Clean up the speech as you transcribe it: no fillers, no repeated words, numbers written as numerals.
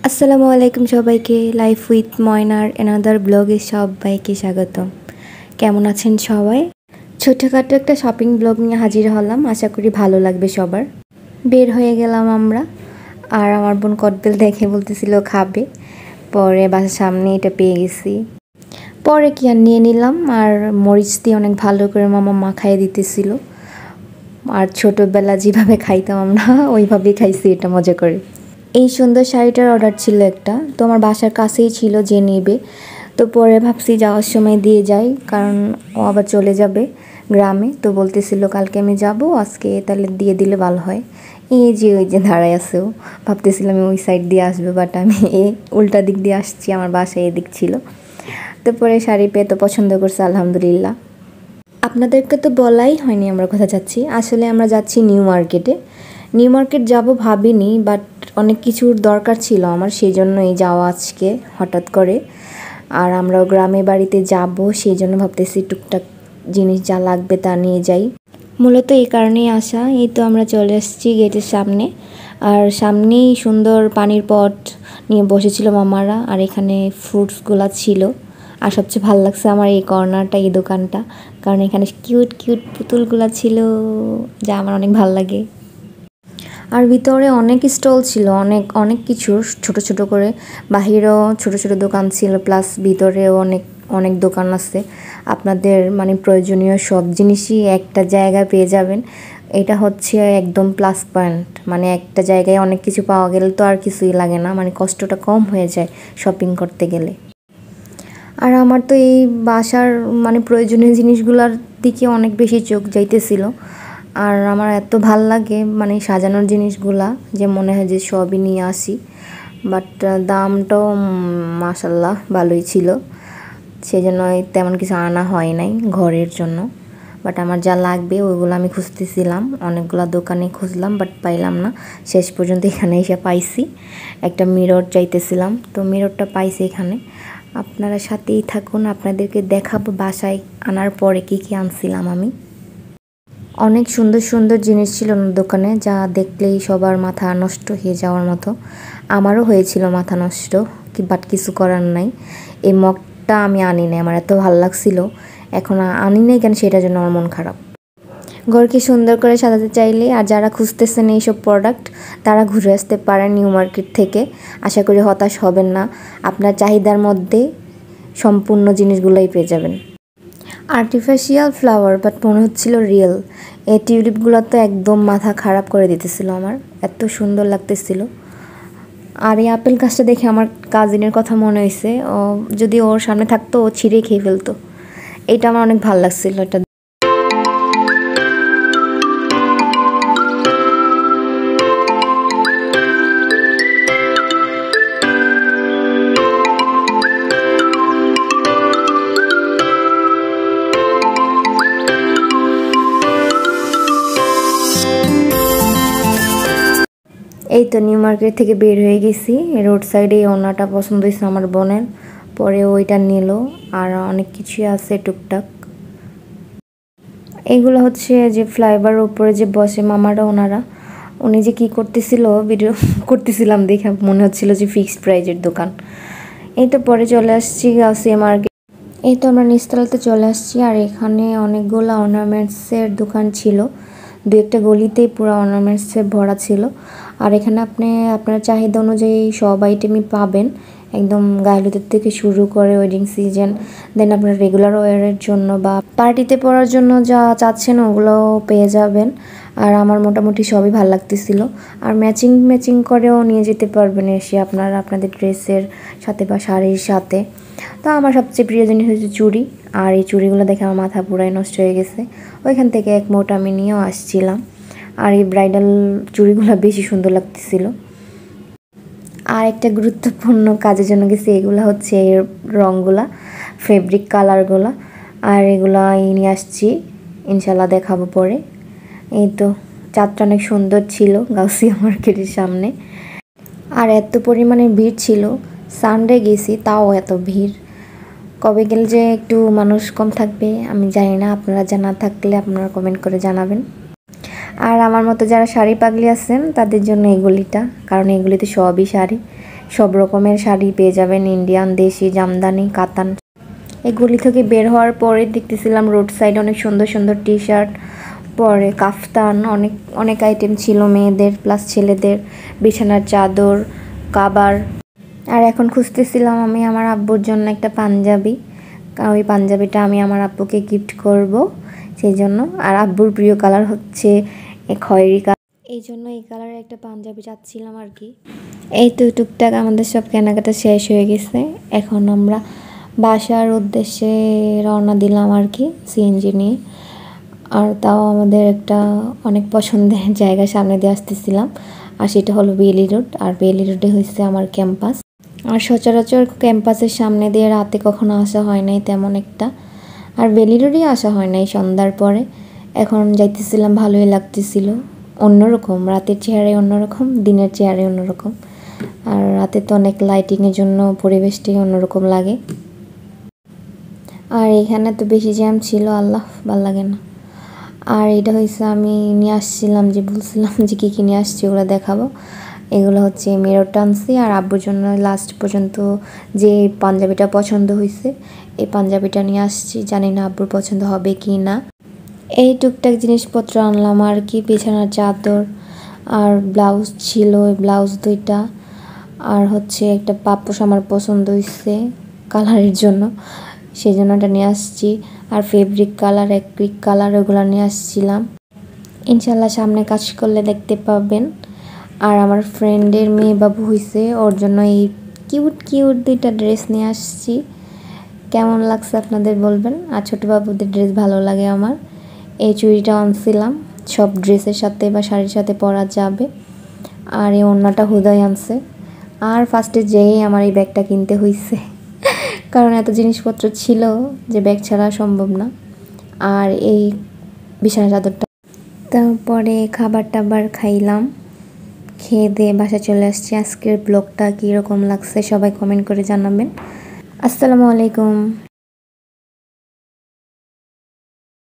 আসসালামু আলাইকুম সবাইকে। লাইফ উইথ ময়নার অ্যানাদার ব্লগে সবাইকে স্বাগতম। কেমন আছেন সবাই? ছোটখাটো একটা শপিং ব্লগ নিয়ে হাজির হলাম, আশা করি ভালো লাগবে সবার। বের হয়ে গেলাম আমরা, আর আমার বোন কটবেল দেখে বলতেছিল খাবে, পরে বাসার সামনে এটা পেয়ে গেছি, পরে কি আর নিয়ে নিলাম। আর মরিচ দিয়ে অনেক ভালো করে মামা মাখাইয়ে দিতেছিল, আর ছোটোবেলা যেভাবে খাইতাম আমরা ওইভাবেই খাইছি এটা মজা করে। এই সুন্দর শাড়িটার অর্ডার ছিল একটা, তো আমার বাসার কাছেই ছিল, যে নেবে। তো পরে ভাবছি যাওয়ার সময় দিয়ে যাই, কারণ ও আবার চলে যাবে গ্রামে। তো বলতেছিল কালকে আমি যাব, আজকে তাহলে দিয়ে দিলে ভালো হয়। এই যে ওই যে দাঁড়ায় আছে, ও ভাবতেছিলাম আমি ওই সাইড দিয়ে আসবে, বাট আমি এই উল্টা দিক দিয়ে আসছি, আমার বাসায় এদিক ছিল। তো পরে শাড়ি পেয়ে তো পছন্দ করছে আলহামদুলিল্লাহ। আপনাদেরকে তো বলাই হয়নি আমরা কোথায় যাচ্ছি। আসলে আমরা যাচ্ছি নিউ মার্কেটে। নিউ মার্কেট যাব ভাবিনি, বাট অনেক কিছুর দরকার ছিল আমার, সেই জন্যই যাওয়া আজকে হঠাৎ করে। আর আমরাও গ্রামে বাড়িতে যাব, সেই জন্য ভাবতেছি টুকটাক জিনিস যা লাগবে তা নিয়ে যাই। মূলত এই কারণেই আসা। এই তো আমরা চলে আসছি গেটের সামনে, আর সামনেই সুন্দর পানির পট নিয়ে বসেছিল মামারা, আর এখানে ফ্রুটসগুলো ছিল। আর সবচেয়ে ভালো লাগছে আমার এই কর্নারটা, এই দোকানটা, কারণ এখানে কিউট কিউট পুতুলগুলো ছিল, যা আমার অনেক ভালো লাগে। আর ভিতরে অনেক স্টল ছিল, অনেক অনেক কিছুর, ছোট ছোট করে। বাহিরেও ছোট ছোট দোকান ছিল, প্লাস ভিতরেও অনেক অনেক দোকান আছে। আপনাদের মানে প্রয়োজনীয় সব জিনিসই একটা জায়গায় পেয়ে যাবেন। এটা হচ্ছে একদম প্লাস পয়েন্ট, মানে একটা জায়গায় অনেক কিছু পাওয়া গেলে তো আর কিছুই লাগে না, মানে কষ্টটা কম হয়ে যায় শপিং করতে গেলে। আর আমার তো এই বাসার মানে প্রয়োজনীয় জিনিসগুলোর দিকে অনেক বেশি চোখ যাইতেছিল। আর আমার এত ভাল লাগে মানে সাজানোর জিনিসগুলা, যে মনে হয় যে সবই নিয়ে আসি। বাট দামটাও মাশাল্লাহ ভালোই ছিল, সেজন্য তেমন কিছু আনা হয় নাই ঘরের জন্য। বাট আমার যা লাগবে ওইগুলো আমি খুঁজতেছিলাম, অনেকগুলো দোকানে খুঁজলাম, বাট পাইলাম না। শেষ পর্যন্ত এখানে এসে পাইছি। একটা মিরর চাইতেছিলাম, তো মিররটা পাইছি এখানে। আপনারা সাথেই থাকুন, আপনাদেরকে দেখাবো বাসায় আনার পরে কি কি আনছিলাম আমি। অনেক সুন্দর সুন্দর জিনিস ছিল দোকানে, যা দেখলেই সবার মাথা নষ্ট হয়ে যাওয়ার মতো। আমারও হয়েছিল মাথা নষ্ট, বাট কিছু করার নাই। এই মগটা আমি আনি নাই, আমার এত ভালো লাগছিল, এখন আনি নাই কেন সেটার জন্য আমার মন খারাপ। ঘরকে সুন্দর করে সাজাতে চাইলে আর যারা খুঁজতেছেন এইসব প্রোডাক্ট, তারা ঘুরে আসতে পারেন নিউ মার্কেট থেকে। আশা করি হতাশ হবেন না, আপনার চাহিদার মধ্যে সম্পূর্ণ জিনিসগুলোই পেয়ে যাবেন। আর্টিফিশিয়াল ফ্লাওয়ার, বাট মনে হচ্ছিল রিয়েল। এই টিউলিপগুলো তো একদম মাথা খারাপ করে দিতেছিল আমার, এত সুন্দর লাগতেছিল। আর এই আপেল গাছটা দেখে আমার কাজিনের কথা মনে হয়েছে, ও যদি ওর সামনে থাকতো ও ছিঁড়ে খেয়ে ফেলতো। এইটা আমার অনেক ভালো লাগছিল এটা। এই তো নিউ মার্কেট থেকে বের হয়ে গেছি, রোড সাইডে এই ওড়নাটা পছন্দ হয়েছে আমার বোনের, পরে ওইটা নিল। আর অনেক কিছুই আছে টুকটাক। এগুলো হচ্ছে যে ফ্লাইওভারের উপরে যে বসে মামারা, ওনারা উনি যে কী করতেছিল ভিডিও করতেছিলাম দেখে মনে হচ্ছিল যে ফিক্সড প্রাইজের দোকান। এই তো পরে চলে আসছি গাউসিয়া মার্কেট। এই তো আমরা নিচতলাতে চলে আসছি, আর এখানে অনেকগুলো অর্নামেন্টসের দোকান ছিল, দু একটা গলিতেই পুরো অর্নামেন্টসে ভরা ছিল। আর এখানে আপনি আপনার চাহিদা অনুযায়ী সব আইটেমই পাবেন, একদম গায়ে থেকে শুরু করে ওয়েডিং সিজন, দেন আপনার রেগুলার ওয়ারের জন্য বা পার্টিতে পরার জন্য যা চাচ্ছেন ওগুলো পেয়ে যাবেন। আর আমার মোটামুটি সবই ভালো লাগতেছিল। আর ম্যাচিং ম্যাচিং করেও নিয়ে যেতে পারবেন এসে আপনাদের ড্রেসের সাথে বা শাড়ির সাথে। তো আমার সবচেয়ে প্রিয় জিনিস হচ্ছে চুড়ি, আর এই চুড়িগুলো দেখে আমার মাথা পুরাই নষ্ট হয়ে গেছে। ওইখান থেকে এক মোট আমি নিয়েও আসছিলাম। আর এই ব্রাইডাল চুড়িগুলো বেশি সুন্দর লাগতেছিল। আর একটা গুরুত্বপূর্ণ কাজের জন্য গেছি, এগুলো হচ্ছে এর রঙগুলা, ফেব্রিক কালারগুলো। আর এগুলো নিয়ে আসছি, ইনশাল্লাহ দেখাবো পরে। এই তো চাঁদটা অনেক সুন্দর ছিল গাউসিয়া মার্কেটের সামনে। আর এত পরিমাণে ভিড় ছিল, সানডে গেছি তাও এত ভিড়। কবে গেলে যে একটু মানুষ কম থাকবে আমি জানি না, আপনারা জানা থাকলে আপনারা কমেন্ট করে জানাবেন। আর আমার মতো যারা শাড়ি পাগলি আছেন তাদের জন্য এই গলিটা, কারণ এগুলিতে সবই শাড়ি, সব রকমের শাড়ি পেয়ে যাবেন, ইন্ডিয়ান, দেশি, জামদানি, কাতান। এই গলি থেকে বের হওয়ার পরে দেখতেছিলাম রোড সাইডে অনেক সুন্দর সুন্দর টি শার্ট, পরে কাফতান, অনেক অনেক আইটেম ছিল মেয়েদের প্লাস ছেলেদের, বিছানার চাদর, কাবার। আর এখন খুঁজতেছিলাম আমি আমার আব্বুর জন্য একটা পাঞ্জাবি, ওই পাঞ্জাবিটা আমি আমার আব্বুকে গিফট করব সেই জন্য। আর আব্বুর প্রিয় কালার হচ্ছে খয়েরি কালার, এই জন্য এই কালারের একটা পাঞ্জাবি চাচ্ছিলাম আর কি। এই তো টুকটাক আমাদের সব কেনাকাটা শেষ হয়ে গেছে। এখন আমরা বাসার উদ্দেশ্যে রওনা দিলাম আর কি সিএনজি নিয়ে। আর তাও আমাদের একটা অনেক পছন্দের জায়গা সামনে দিয়ে আসতেছিলাম, আর সেটা হলো বেলি রোড। আর বেলি রোডে হচ্ছে আমার ক্যাম্পাস। আর সচরাচর ক্যাম্পাসের সামনে দিয়ে রাতে কখনো আসা হয় নাই তেমন একটা, আর বেলি রোডেই আসা হয় নাই সন্ধ্যার পরে। এখন যাইতেছিলাম, ভালোই লাগতেছিল, অন্যরকম, রাতের চেহারায় অন্যরকম, দিনের চেহারায় অন্যরকম। আর রাতে তো অনেক লাইটিংয়ের জন্য পরিবেশটাই অন্যরকম লাগে। আর এখানে তো বেশি জ্যাম ছিল, আল্লাহ ভাল লাগে না। আর এটা হয়েছে আমি নিয়ে আসছিলাম, যে বলছিলাম যে কী কী নিয়ে আসছি ওগুলো দেখাবো। এগুলো হচ্ছে মিরর টানছি, আর আব্বুর জন্য লাস্ট পর্যন্ত যে পাঞ্জাবিটা পছন্দ হয়েছে এই পাঞ্জাবিটা নিয়ে আসছি, জানি না আব্বুর পছন্দ হবে কি না। এই টুকটাক জিনিসপত্র আনলাম আর কি, বিছানার চাদর আর ব্লাউজ ছিল, ওই ব্লাউজ 2টা, আর হচ্ছে একটা পাপোশ আমার পছন্দ হয়েছে কালারের জন্য, সেই জন্য ওটা নিয়ে আসছি। আর ফেব্রিক কালার, অ্যাক্রিলিক কালার, ওগুলো নিয়ে আসছিলাম। ইনশাল্লাহ সামনে কাজ করলে দেখতে পাবেন। আর আমার ফ্রেন্ডের মেয়ে বাবু হয়েছে, ওর জন্য এই কিউট কিউট 2টা ড্রেস নিয়ে আসছি। কেমন লাগছে আপনাদের বলবেন। আর ছোটো বাবুদের ড্রেস ভালো লাগে আমার। এই চুড়িটা আনছিলাম, সব ড্রেসের সাথে বা শাড়ির সাথে পরা যাবে। আর এই ওড়নাটা হুদাই আনছে। আর ফার্স্টে যেই আমার এই ব্যাগটা কিনতে হয়েছে, কারণ এত জিনিসপত্র ছিল যে ব্যাগ ছাড়া সম্ভব না। আর এই বিছানা চাদরটা, তারপরে খাবার টাবার খাইলাম, খেয়ে দিয়ে বাসা চলে আসছি। আজকের ব্লগটা কীরকম লাগছে সবাই কমেন্ট করে জানাবেন। আসসালামু আলাইকুম।